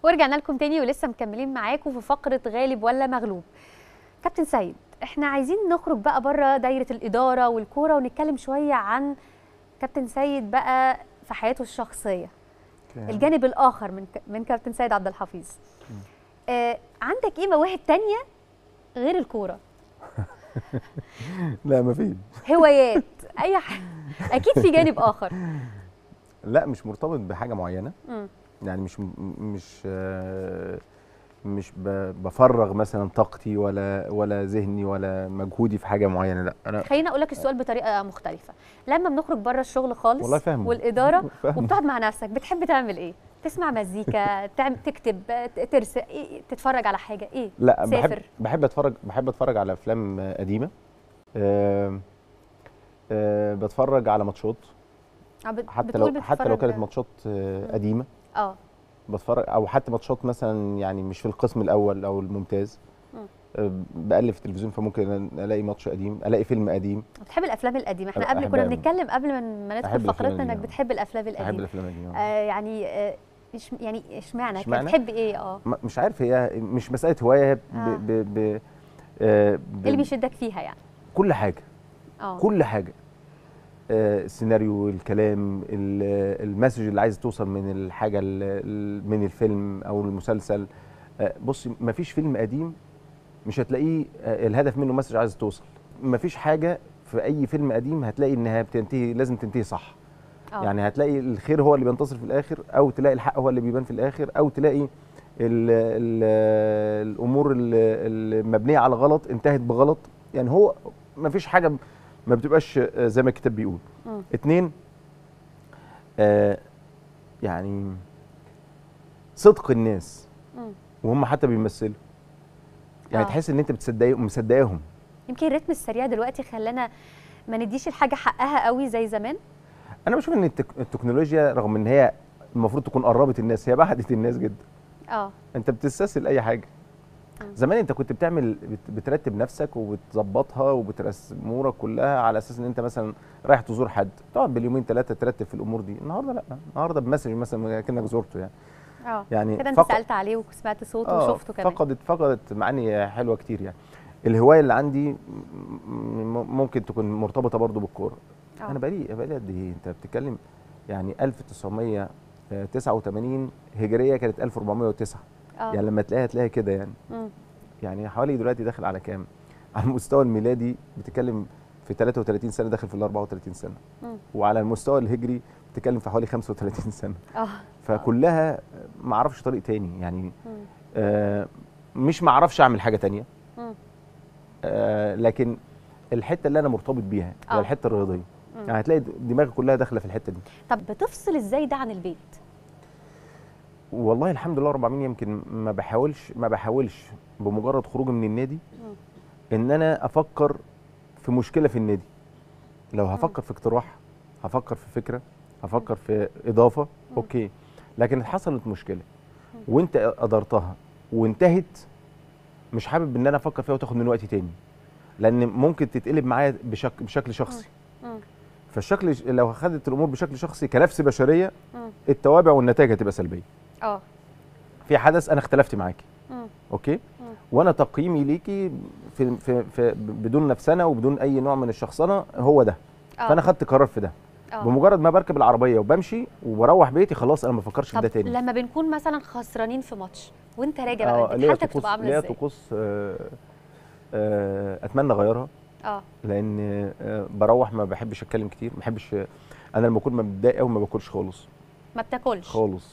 ورجعنا لكم تاني ولسه مكملين معاكم في فقره غالب ولا مغلوب. كابتن سيد، احنا عايزين نخرج بقى بره دايره الاداره والكوره ونتكلم شويه عن كابتن سيد بقى في حياته الشخصيه، الجانب الاخر من كابتن سيد عبد الحفيظ. عندك ايه مواهب تانية غير الكوره؟ لا مفيش. هوايات، اي حاجه، اكيد في جانب اخر. لا مش مرتبط بحاجه معينه. يعني مش بفرغ مثلا طاقتي ولا ذهني ولا مجهودي في حاجه معينه. لا انا خليني اقول لك السؤال بطريقه مختلفه. لما بنخرج بره الشغل خالص والله فاهمه والاداره وبتقعد مع نفسك، بتحب تعمل ايه؟ تسمع مزيكا، تكتب، ترسم، تتفرج على حاجه، ايه؟ لا تسافر؟ بحب اتفرج على افلام قديمه. بتفرج على ماتشات حتى لو كانت ماتشات قديمه. بتفرج، او حتى ماتشات مثلا يعني مش في القسم الاول او الممتاز. بقلب في التلفزيون فممكن الاقي ماتش قديم، الاقي فيلم قديم. بتحب الافلام القديمه؟ احنا كنا بنتكلم قبل ما ندخل فقرتنا انك بتحب الافلام القديمه. بحب الافلام القديمه. يعني اشمعنى بتحب ايه؟ مش عارف، هي مش مساله هوايه. ايه اللي بيشدك فيها يعني؟ كل حاجه. كل حاجه. السيناريو، الكلام، المسج اللي عايز توصل من الحاجه، من الفيلم او المسلسل. بصي، مفيش فيلم قديم مش هتلاقيه الهدف منه مسج عايز توصل. مفيش حاجه في اي فيلم قديم هتلاقي انها بتنتهي، لازم تنتهي صح. يعني هتلاقي الخير هو اللي بينتصر في الاخر، او تلاقي الحق هو اللي بيبان في الاخر، او تلاقي الامور اللي مبنيه على غلط انتهت بغلط. يعني هو مفيش حاجه ما بتبقاش زي ما الكتاب بيقول. 2، يعني صدق الناس وهم حتى بيمثلوا. يعني تحس ان انت مصدقاهم. يمكن الريتم السريع دلوقتي خلانا ما نديش الحاجه حقها قوي زي زمان. انا بشوف ان التكنولوجيا رغم ان هي المفروض تكون قربت الناس، هي بعدت الناس جدا. انت بتستسهل اي حاجه. زمان انت كنت بترتب نفسك وبتظبطها وبترسم امورك كلها على اساس ان انت مثلا رايح تزور حد، تقعد باليومين 3 ترتب في الامور دي. النهارده لا، النهارده بمسج مثلا كأنك زورته يعني. يعني كده انت سالت عليه وسمعت صوته وشفته كمان. فقدت معاني حلوه كتير يعني. الهوايه اللي عندي ممكن تكون مرتبطه برضو بالكوره. انا بقالي قد ايه؟ انت بتتكلم يعني 1989 هجريه كانت 1409. يعني لما تلاقيها كده يعني. يعني حوالي دلوقتي داخل على كام؟ على المستوى الميلادي بتتكلم في 33 سنه، داخل في ال 34 سنه. وعلى المستوى الهجري بتتكلم في حوالي 35 سنه. فكلها ما اعرفش طريق تاني يعني. مش ما اعرفش اعمل حاجه تانيه. لكن الحته اللي انا مرتبط بيها هي الحته الرياضيه. يعني هتلاقي دماغي كلها داخله في الحته دي. طب بتفصل ازاي ده عن البيت؟ والله الحمد لله رب العالمين. يمكن ما بحاولش بمجرد خروجي من النادي ان انا افكر في مشكله في النادي. لو هفكر في اقتراح، هفكر في فكره، هفكر في اضافه، اوكي. لكن حصلت مشكله وانت قدرتها وانتهت، مش حابب ان انا افكر فيها وتاخد من وقتي تاني، لان ممكن تتقلب معايا بشكل شخصي. فالشكل لو اخذت الامور بشكل شخصي كنفس بشريه، التوابع والنتائج هتبقى سلبيه. في حدث انا اختلفت معاكي، اوكي، وانا تقييمي ليكي في بدون نفسنه وبدون اي نوع من الشخصنه هو ده. فانا خدت قرار في ده. بمجرد ما بركب العربيه وبمشي وبروح بيتي، خلاص انا ما بفكرش في ده تاني. لما بنكون مثلا خسرانين في ماتش وانت راجع بقى البيت، حالتك بتبقى عامله ازاي؟ ليا طقوس اتمنى اغيرها. لان بروح ما بحبش اتكلم كتير، ما بحبش. انا لما اكون متضايق قوي ما باكلش خالص. ما بتاكلش خالص.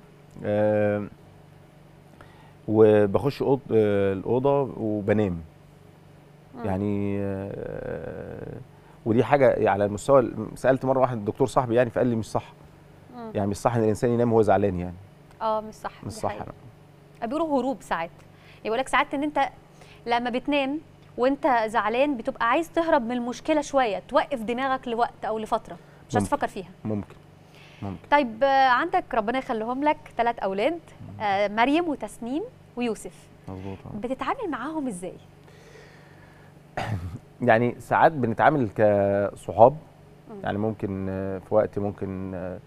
وبخش الاوضه وبنام. يعني ودي حاجه على المستوى. سالت مره واحد دكتور صاحبي يعني، فقال لي مش صح. يعني مش صح ان الانسان ينام وهو زعلان يعني. مش صح. مش صح. بيقولوا هروب ساعات. يقول لك ساعات ان انت لما بتنام وانت زعلان بتبقى عايز تهرب من المشكله شويه، توقف دماغك لوقت او لفتره مش عايز تفكر فيها. ممكن. طيب عندك ربنا يخليهم لك 3 اولاد، مريم وتسنيم ويوسف. مظبوط. بتتعامل معاهم ازاي؟ يعني ساعات بنتعامل كصحاب. يعني ممكن في وقت ممكن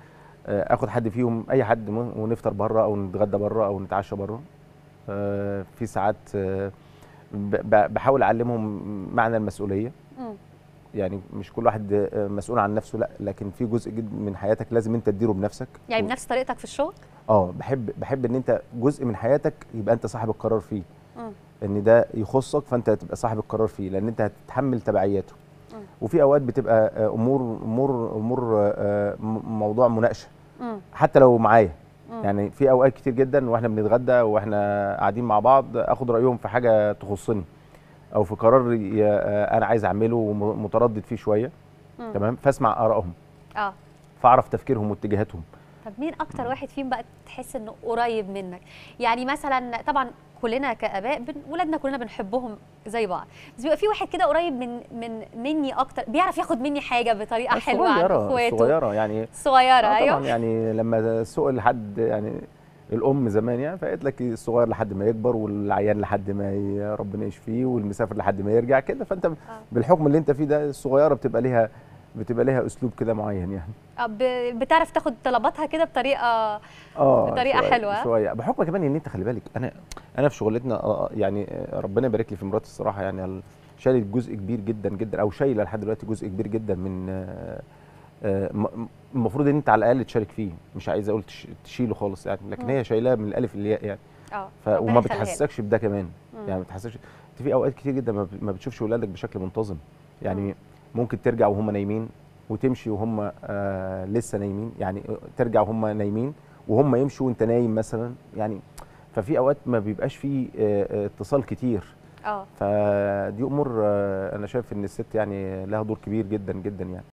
اخد حد فيهم، اي حد، ونفطر بره او نتغدى بره او نتعشى بره. في ساعات بحاول اعلمهم معنى المسؤوليه. يعني مش كل واحد مسؤول عن نفسه، لا، لكن في جزء جد من حياتك لازم انت تديره بنفسك. يعني بنفس طريقتك في الشغل؟ بحب ان انت جزء من حياتك يبقى انت صاحب القرار فيه. ان ده يخصك فانت تبقى صاحب القرار فيه، لان انت هتتحمل تبعياته. وفي اوقات بتبقى امور موضوع مناقشه حتى لو معايا. يعني في اوقات كتير جدا واحنا بنتغدى واحنا قاعدين مع بعض اخد رايهم في حاجه تخصني، او في قرار انا عايز اعمله ومتردد فيه شويه. تمام، فاسمع ارائهم، فاعرف تفكيرهم واتجاهاتهم. طب مين اكتر واحد فيهم بقى تحس انه قريب منك؟ يعني مثلا طبعا كلنا كاباء ولادنا كلنا بنحبهم زي بعض، بس بيبقى في واحد كده قريب مني اكتر، بيعرف ياخد مني حاجه بطريقه حلوه عن اخواته. صغيره يعني، صغيره. ايوه طبعا. يعني لما سئل حد، يعني الام زمان يعني، فقالت لك الصغير لحد ما يكبر، والعيان لحد ما ربنا يشفيه، والمسافر لحد ما يرجع كده. فانت بالحكم اللي انت فيه ده، الصغيره بتبقى ليها اسلوب كده معين يعني. بتعرف تاخد طلباتها كده بطريقه حلوه شويه، بحكم كمان ان انت خلي بالك، انا في شغلتنا يعني ربنا يبارك لي في مراتي الصراحه، يعني شالت جزء كبير جدا جدا، او شايله لحد دلوقتي جزء كبير جدا من المفروض ان انت على الاقل تشارك فيه، مش عايز اقول تشيله خالص يعني، لكن هي شايلاه من الالف للياء يعني. وما بتحسسكش بده كمان. يعني ما بتحسسكش. انت في اوقات كتير جدا ما بتشوفش ولادك بشكل منتظم. يعني ممكن ترجع وهم نايمين، وتمشي وهم لسه نايمين، يعني ترجع وهم نايمين وهم يمشوا وانت نايم مثلا يعني. ففي اوقات ما بيبقاش فيه اتصال كتير. فدي امور انا شايف ان الست يعني لها دور كبير جدا جدا يعني.